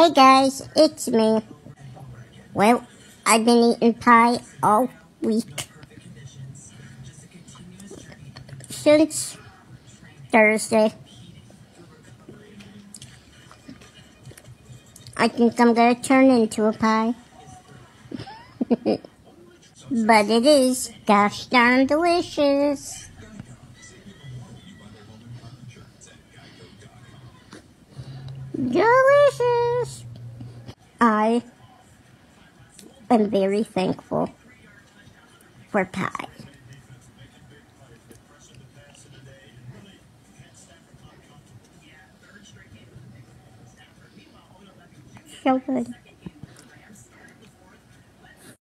Hey guys, it's me. Well, I've been eating pie all week. Since Thursday. I think I'm gonna turn into a pie. But it is gosh darn delicious. Delicious! I am very thankful for pie. So good.